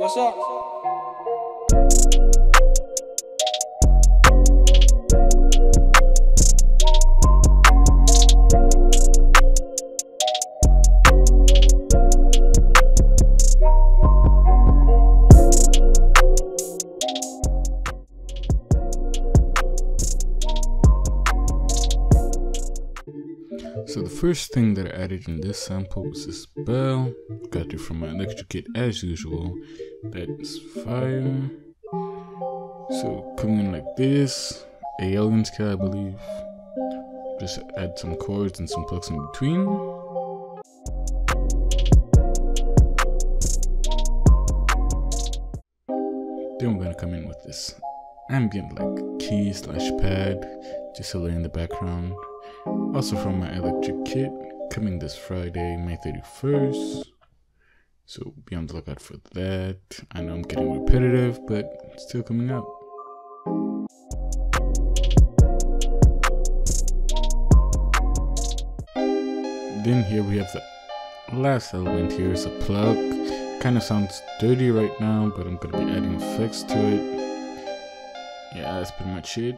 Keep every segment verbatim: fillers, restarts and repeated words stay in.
what's up? So the first thing that I added in this sample was this bell. Got it from my electric kit as usual. That's fire. So coming in like this, a alien scale I believe. Just add some chords and some plugs in between. Then we're gonna come in with this ambient like key slash pad, just to lay in the background. Also from my electric kit, coming this Friday, May thirty-first. So be on the lookout for that. I know I'm getting repetitive, but it's still coming out. Then here we have the last element here is a plug. Kind of sounds dirty right now, but I'm gonna be adding effects to it. Yeah, that's pretty much it.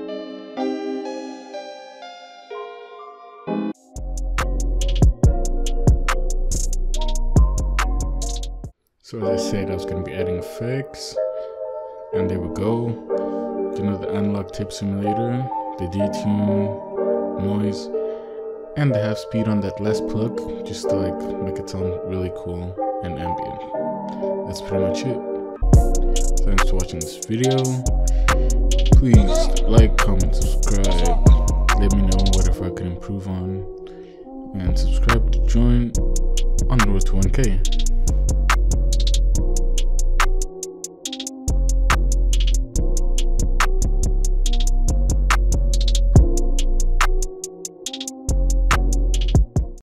So as I said, I was going to be adding effects, and there we go. You know, the analog tape simulator, the detune, noise, and the half speed on that last plug, just to like make it sound really cool and ambient. That's pretty much it. Thanks for watching this video. Please like, comment, subscribe. Let me know whatever I can improve on, and subscribe to join on the road to one K.